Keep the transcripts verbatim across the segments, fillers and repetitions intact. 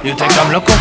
You think I'm loco?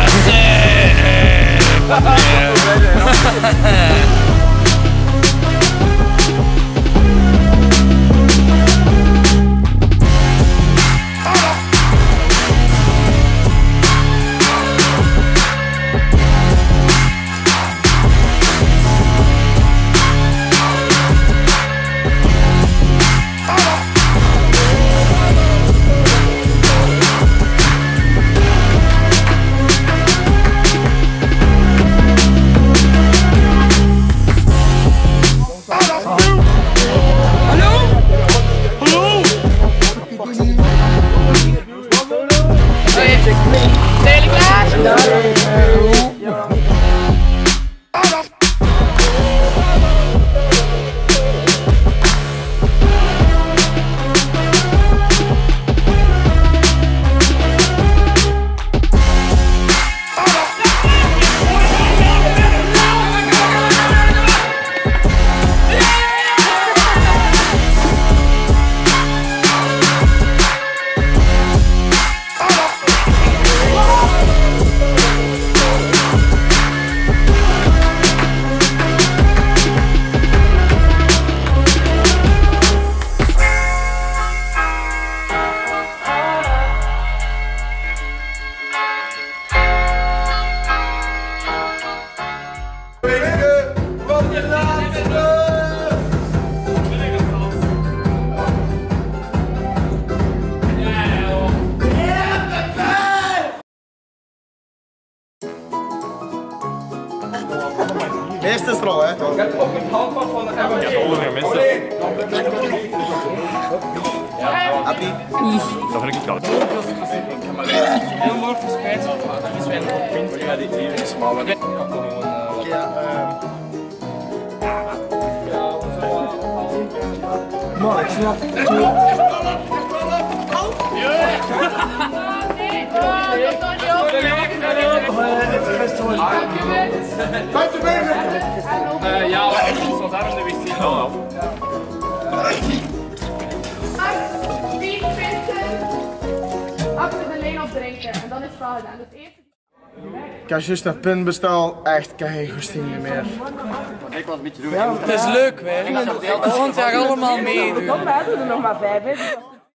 Eerste strol, hè? Ik heb ook een handvat van de Emma. Ja, ongeveer mensen. Happy? Dat vind ik niet koud. Heel mooi verspreid. Dat is wel een punt. Ja, die hier is maar wel. Ja, ehm... Maar ik snap het. Uh, ja, maar ik was daar in de wc. Vier punten achter de lijn opdrinken en dan is het al gedaan. Dus eerst... Ik had juist een pin besteld, echt geen goesting niet meer. Het is leuk, hè? Volgend jaar allemaal meedoen. Kom maar, we doen er nog maar vijf.